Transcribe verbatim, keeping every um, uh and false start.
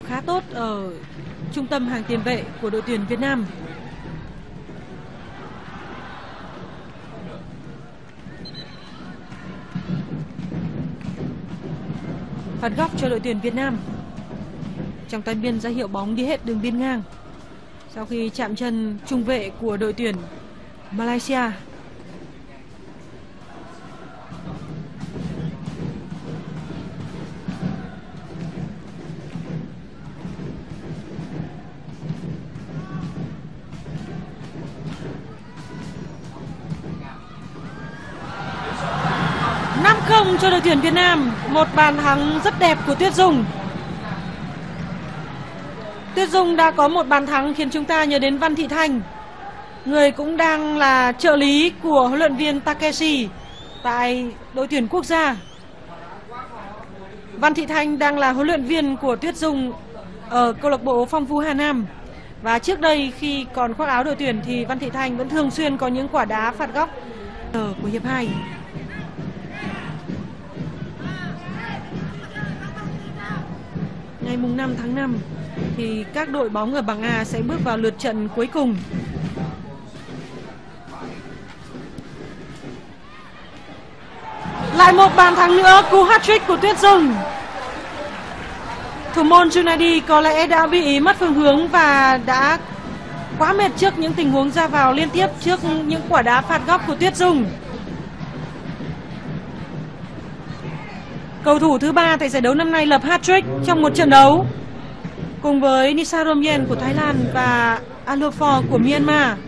khá tốt ở trung tâm hàng tiền vệ của đội tuyển Việt Nam. Phạt góc cho đội tuyển Việt Nam. Trọng tài biên ra hiệu bóng đi hết đường biên ngang sau khi chạm chân trung vệ của đội tuyển Malaysia. năm không cho đội tuyển Việt Nam. Một bàn thắng rất đẹp của Tuyết Dung. Tuyết Dung đã có một bàn thắng khiến chúng ta nhớ đến Văn Thị Thanh, người cũng đang là trợ lý của huấn luyện viên Takeshi tại đội tuyển quốc gia. Văn Thị Thanh đang là huấn luyện viên của Tuyết Dung ở câu lạc bộ Phong Phú Hà Nam. Và trước đây khi còn khoác áo đội tuyển thì Văn Thị Thanh vẫn thường xuyên có những quả đá phạt góc của hiệp hai. Ngày mùng năm tháng năm thì các đội bóng ở bảng A sẽ bước vào lượt trận cuối cùng. Lại một bàn thắng nữa, cú hat-trick của Tuyết Dung. Thủ môn Junaidi có lẽ đã bị mất phương hướng và đã quá mệt trước những tình huống ra vào liên tiếp trước những quả đá phạt góc của Tuyết Dung. Cầu thủ thứ ba tại giải đấu năm nay lập hat-trick trong một trận đấu cùng với Nisa Romyen của Thái Lan và Alofor của Myanmar.